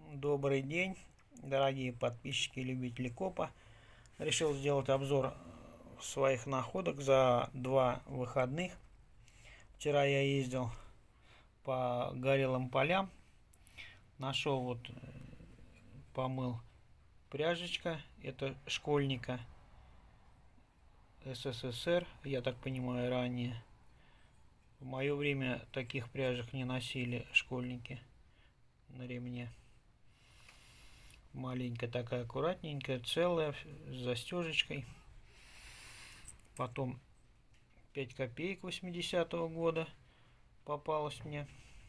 Добрый день, дорогие подписчики и любители копа. Решил сделать обзор своих находок за 2 выходных. Вчера я ездил по горелым полям. Нашел помыл пряжечка. Это школьника СССР, я так понимаю, ранее. В мое время таких пряжек не носили школьники на ремне. Маленькая такая, аккуратненькая, целая, с застежечкой. Потом 5 копеек 80-го года попалась мне.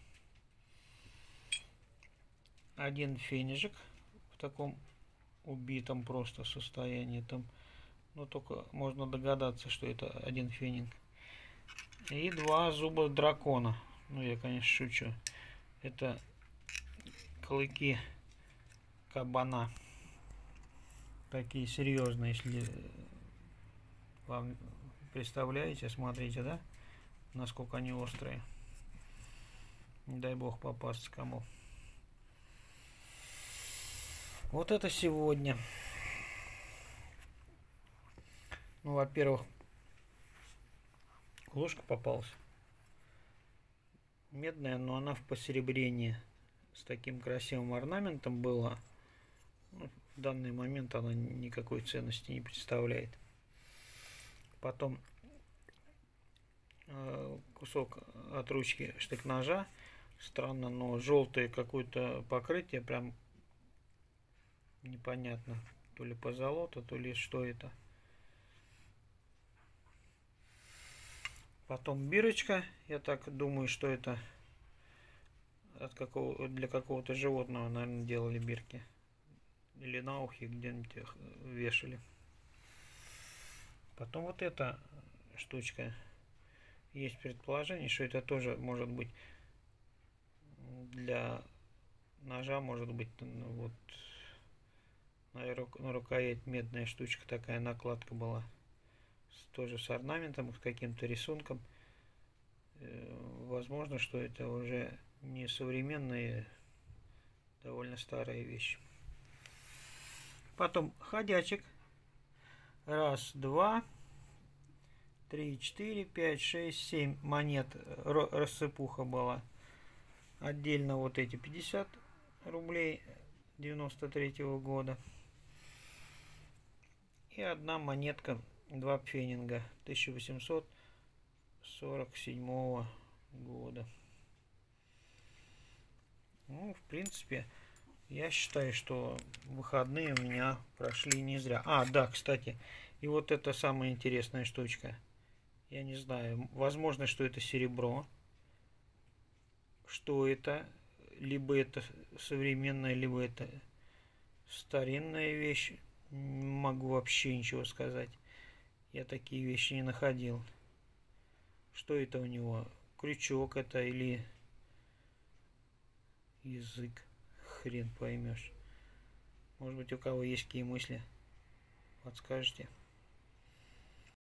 Один фенежик в таком убитом просто состоянии. Там, ну, только можно догадаться, что это один фенинг. И 2 зуба дракона. Ну, я, конечно, шучу. Это клыки кабана. Такие серьезные, если вам представляете, смотрите, да, насколько они острые. Не дай бог попасться кому. Вот это сегодня. Ну, во-первых, ложка попалась. Медная, но она в посеребрении. С таким красивым орнаментом была. Ну, в данный момент она никакой ценности не представляет. Потом кусок от ручки штык-ножа. Странно, но желтое какое-то покрытие, прям непонятно. То ли позолота, то ли что это. Потом бирочка. Я так думаю, что это для какого-то животного, наверное, делали бирки. Или на ухе где-нибудь их вешали. Потом вот эта штучка. Есть предположение, что это тоже может быть для ножа, может быть, ну, вот на рукоять медная штучка, такая накладка была. Тоже с орнаментом, с каким-то рисунком. Возможно, что это уже не современные, довольно старые вещи. Потом ходячек. 1, 2, 3, 4, 5, 6, 7 монет. Рассыпуха была. Отдельно вот эти 50 рублей 93-го года. И одна монетка, 2 пфенинга 1847 года. Ну, в принципе, я считаю, что выходные у меня прошли не зря. А, да, кстати, и вот это самая интересная штучка. Я не знаю, возможно, что это серебро. Что это? Либо это современная, либо это старинная вещь. Не могу вообще ничего сказать. Я такие вещи не находил. Что это у него? Крючок это или язык? Хрен поймешь. Может быть, у кого есть какие мысли, подскажете.